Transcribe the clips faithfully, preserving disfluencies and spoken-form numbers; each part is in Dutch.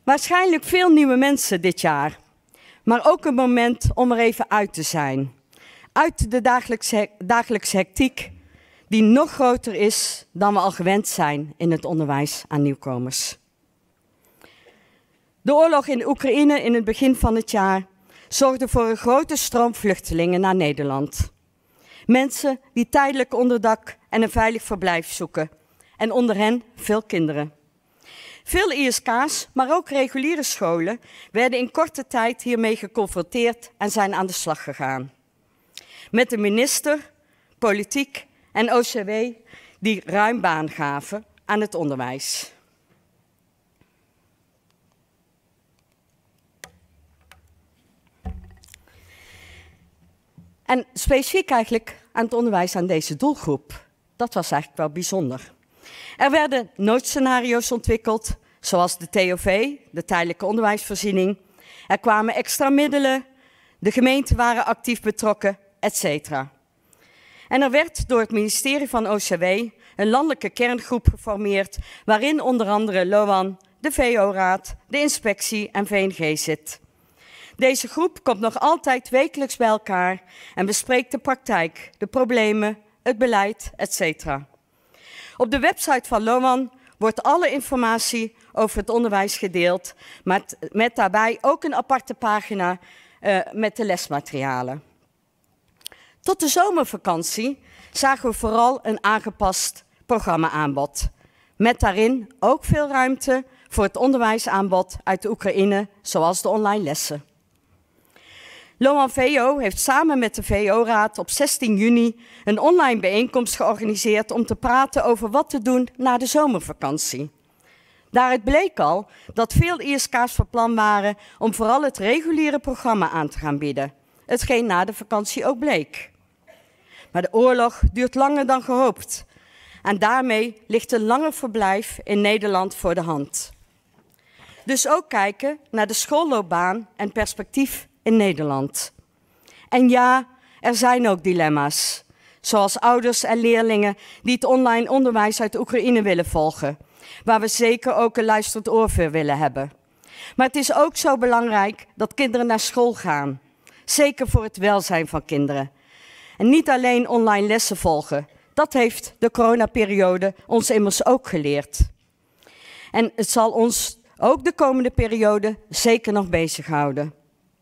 Waarschijnlijk veel nieuwe mensen dit jaar, maar ook een moment om er even uit te zijn. Uit de dagelijkse, dagelijkse hectiek die nog groter is dan we al gewend zijn in het onderwijs aan nieuwkomers. De oorlog in de Oekraïne in het begin van het jaar zorgde voor een grote stroom vluchtelingen naar Nederland. Mensen die tijdelijk onderdak en een veilig verblijf zoeken. En onder hen veel kinderen. Veel I S K's, maar ook reguliere scholen, werden in korte tijd hiermee geconfronteerd en zijn aan de slag gegaan. Met de minister, politiek en O C W die ruim baan gaven aan het onderwijs. En specifiek eigenlijk aan het onderwijs aan deze doelgroep. Dat was eigenlijk wel bijzonder. Er werden noodscenario's ontwikkeld, zoals de T O V, de tijdelijke onderwijsvoorziening. Er kwamen extra middelen, de gemeenten waren actief betrokken, et cetera. En er werd door het ministerie van O C W een landelijke kerngroep geformeerd, waarin onder andere LOAN, de V O-raad, de inspectie en V N G zit. Deze groep komt nog altijd wekelijks bij elkaar en bespreekt de praktijk, de problemen, het beleid, et cetera. Op de website van LOAN wordt alle informatie over het onderwijs gedeeld, met, met daarbij ook een aparte pagina uh, met de lesmaterialen. Tot de zomervakantie zagen we vooral een aangepast programmaaanbod, met daarin ook veel ruimte voor het onderwijsaanbod uit de Oekraïne, zoals de online lessen. LOAN V O heeft samen met de V O-raad op zestien juni een online bijeenkomst georganiseerd om te praten over wat te doen na de zomervakantie. Daaruit bleek al dat veel I S K's van plan waren om vooral het reguliere programma aan te gaan bieden, hetgeen na de vakantie ook bleek. Maar de oorlog duurt langer dan gehoopt en daarmee ligt een langer verblijf in Nederland voor de hand. Dus ook kijken naar de schoolloopbaan en perspectief in Nederland. En ja, er zijn ook dilemma's, zoals ouders en leerlingen die het online onderwijs uit de Oekraïne willen volgen, waar we zeker ook een luisterend oor voor willen hebben. Maar het is ook zo belangrijk dat kinderen naar school gaan, zeker voor het welzijn van kinderen. En niet alleen online lessen volgen, dat heeft de coronaperiode ons immers ook geleerd. En het zal ons ook de komende periode zeker nog bezighouden.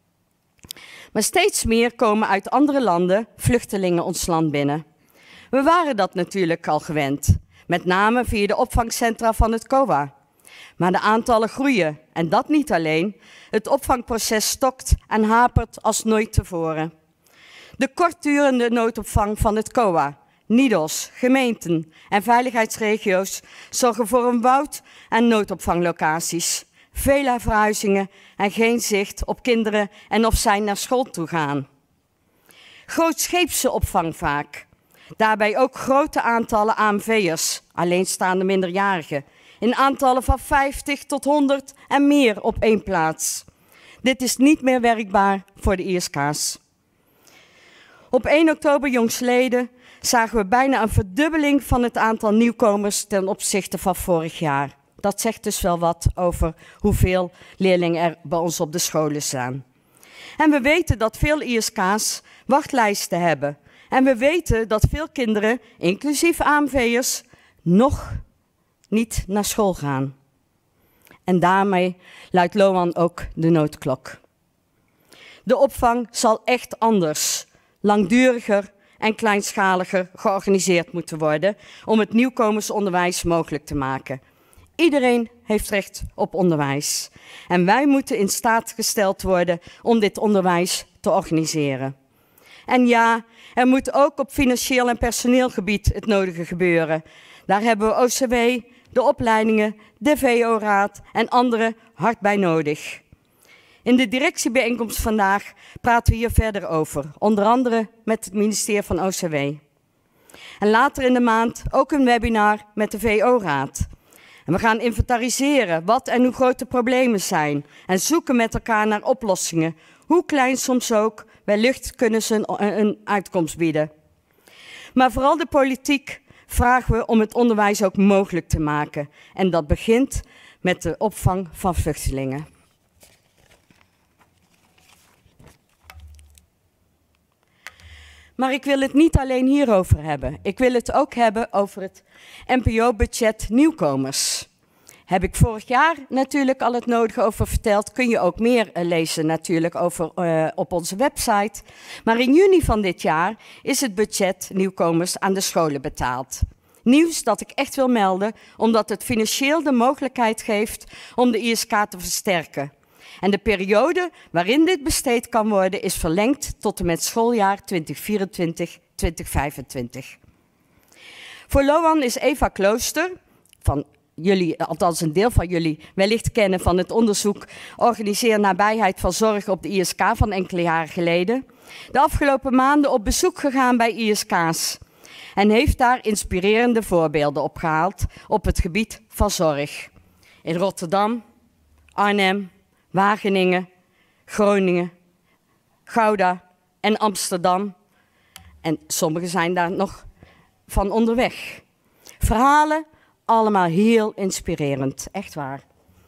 Maar steeds meer komen uit andere landen vluchtelingen ons land binnen. We waren dat natuurlijk al gewend, met name via de opvangcentra van het C O A. Maar de aantallen groeien en dat niet alleen. Het opvangproces stokt en hapert als nooit tevoren. De kortdurende noodopvang van het C O A, N I D O S, gemeenten en veiligheidsregio's zorgen voor een woud aan noodopvanglocaties. Vele verhuizingen en geen zicht op kinderen en of zij naar school toe gaan. Grootscheepse opvang vaak. Daarbij ook grote aantallen A M V'ers, alleenstaande minderjarigen. In aantallen van vijftig tot honderd en meer op één plaats. Dit is niet meer werkbaar voor de I S K's. Op één oktober jongstleden zagen we bijna een verdubbeling van het aantal nieuwkomers ten opzichte van vorig jaar. Dat zegt dus wel wat over hoeveel leerlingen er bij ons op de scholen staan. En we weten dat veel I S K's wachtlijsten hebben. En we weten dat veel kinderen, inclusief A M V'ers, nog niet naar school gaan. En daarmee luidt LOAN ook de noodklok. De opvang zal echt anders, langduriger en kleinschaliger georganiseerd moeten worden om het nieuwkomersonderwijs mogelijk te maken. Iedereen heeft recht op onderwijs. En wij moeten in staat gesteld worden om dit onderwijs te organiseren. En ja, er moet ook op financieel en personeelgebied het nodige gebeuren. Daar hebben we O C W, de opleidingen, de V O-raad en anderen hard bij nodig. In de directiebijeenkomst vandaag praten we hier verder over, onder andere met het ministerie van O C W. En later in de maand ook een webinar met de V O-raad. En we gaan inventariseren wat en hoe groot de problemen zijn en zoeken met elkaar naar oplossingen. Hoe klein soms ook, wellicht kunnen ze een, een uitkomst bieden. Maar vooral de politiek vragen we om het onderwijs ook mogelijk te maken. En dat begint met de opvang van vluchtelingen. Maar ik wil het niet alleen hierover hebben. Ik wil het ook hebben over het N P O-budget nieuwkomers. Heb ik vorig jaar natuurlijk al het nodige over verteld. Kun je ook meer uh, lezen natuurlijk over, uh, op onze website. Maar in juni van dit jaar is het budget nieuwkomers aan de scholen betaald. Nieuws dat ik echt wil melden, omdat het financieel de mogelijkheid geeft om de I S K te versterken. En de periode waarin dit besteed kan worden is verlengd tot en met schooljaar twintig vierentwintig twintig vijfentwintig. Voor Loan is Eva Klooster, van jullie, althans een deel van jullie, wellicht kennen van het onderzoek Organiseer nabijheid van zorg op de I S K van enkele jaren geleden, de afgelopen maanden op bezoek gegaan bij I S K's en heeft daar inspirerende voorbeelden opgehaald op het gebied van zorg. In Rotterdam, Arnhem, Wageningen, Groningen, Gouda en Amsterdam. En sommigen zijn daar nog van onderweg. Verhalen, allemaal heel inspirerend, echt waar.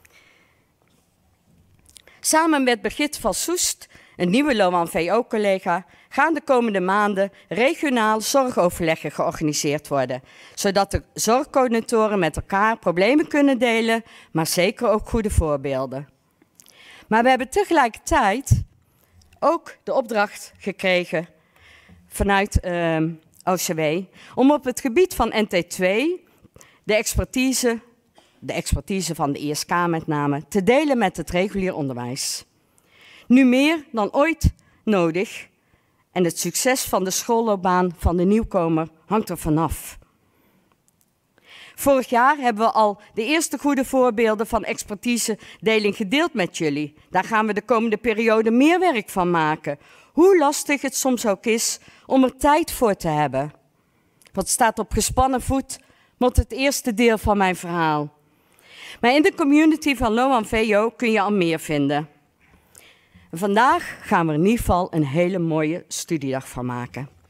Samen met Birgit van Soest, een nieuwe Loan V O-collega, gaan de komende maanden regionaal zorgoverleggen georganiseerd worden, zodat de zorgcoördinatoren met elkaar problemen kunnen delen, maar zeker ook goede voorbeelden. Maar we hebben tegelijkertijd ook de opdracht gekregen vanuit uh, O C W om op het gebied van N T twee de expertise, de expertise van de I S K met name, te delen met het regulier onderwijs. Nu meer dan ooit nodig en het succes van de schoolloopbaan van de nieuwkomer hangt er vanaf. Vorig jaar hebben we al de eerste goede voorbeelden van expertise-deling gedeeld met jullie. Daar gaan we de komende periode meer werk van maken. Hoe lastig het soms ook is om er tijd voor te hebben. Wat staat op gespannen voet, wordt het eerste deel van mijn verhaal. Maar in de community van Loan V O kun je al meer vinden. Vandaag gaan we er in ieder geval een hele mooie studiedag van maken.